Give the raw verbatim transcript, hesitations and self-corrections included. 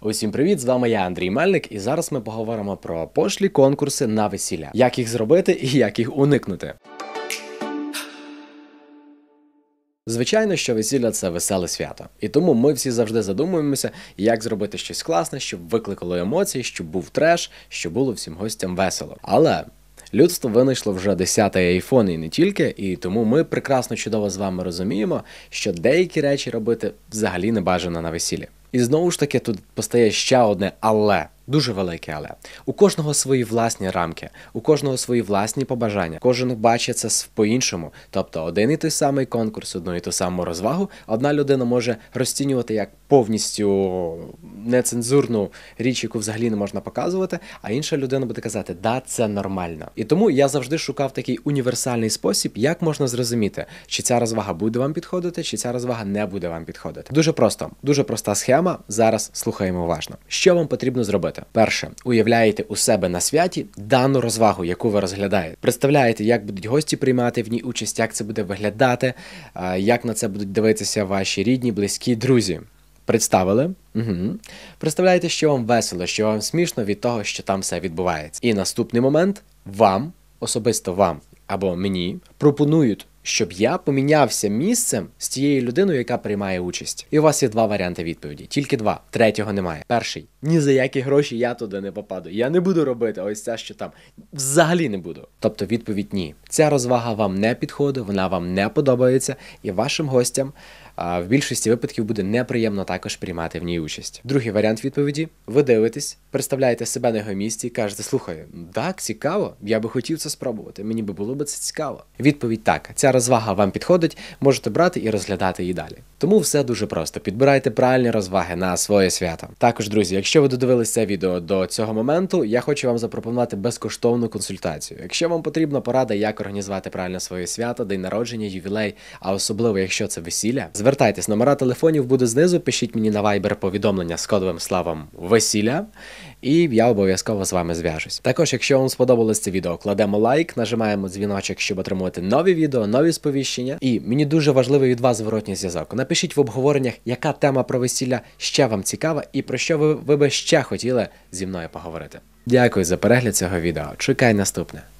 Усім привіт, з вами я, Андрій Мельник, і зараз ми поговоримо про пошлі конкурси на весілля. Як їх зробити і як їх уникнути. Звичайно, що весілля – це веселе свято. І тому ми всі завжди задумуємося, як зробити щось класне, щоб викликало емоції, щоб був треш, щоб було всім гостям весело. Але людство винайшло вже десятий айфон і не тільки, і тому ми прекрасно чудово з вами розуміємо, що деякі речі робити взагалі не бажано на весіллі. І знову ж таки тут постає ще одне «але». Дуже велике «але». У кожного свої власні рамки, у кожного свої власні побажання. Кожен бачить це по-іншому. Тобто один і той самий конкурс, одну і ту саму розвагу одна людина може розцінювати як повністю нецензурну річ, яку взагалі не можна показувати, а інша людина буде казати «да, це нормально». І тому я завжди шукав такий універсальний спосіб, як можна зрозуміти, чи ця розвага буде вам підходити, чи ця розвага не буде вам підходити. Дуже просто, дуже проста схема, зараз слухаємо уважно. Що вам потрібно зробити? Перше, уявляєте у себе на святі дану розвагу, яку ви розглядаєте. Представляєте, як будуть гості приймати в ній участь, як це буде виглядати, як на це будуть дивитися ваші рідні, близькі, друзі. Представили? Угу. Представляєте, що вам весело, що вам смішно від того, що там все відбувається. І наступний момент вам, особисто вам або мені, пропонують, щоб я помінявся місцем з тією людиною, яка приймає участь. І у вас є два варіанти відповіді. Тільки два. Третього немає. Перший. Ні за які гроші я туди не попаду. Я не буду робити ось це, що там. Взагалі не буду. Тобто відповідь ні. Ця розвага вам не підходить, вона вам не подобається, і вашим гостям а, в більшості випадків буде неприємно також приймати в ній участь. Другий варіант відповіді. Ви дивитесь, представляєте себе на його місці і кажете, слухай, так, цікаво, я би хотів це спробувати, мені би було би це цікаво. Відповідь так. Ця розвага вам підходить, можете брати і розглядати її далі. Тому все дуже просто. Підбирайте правильні розваги на своє свято. Також, друзі, якщо ви додивились це відео до цього моменту, я хочу вам запропонувати безкоштовну консультацію. Якщо вам потрібна порада, як організувати правильно своє свято, день народження, ювілей, а особливо, якщо це весілля, звертайтесь, номера телефонів буде знизу, пишіть мені на Viber повідомлення з кодовим словом «весілля», і я обов'язково з вами зв'яжусь. Також, якщо вам сподобалось це відео, кладемо лайк, нажимаємо дзвіночок, щоб отримувати нові відео, нові сповіщення. І мені дуже важливий від вас зворотній зв'язок. Напишіть в обговореннях, яка тема про весілля ще вам цікава і про що ви, ви би ще хотіли зі мною поговорити. Дякую за перегляд цього відео. Чекай наступне.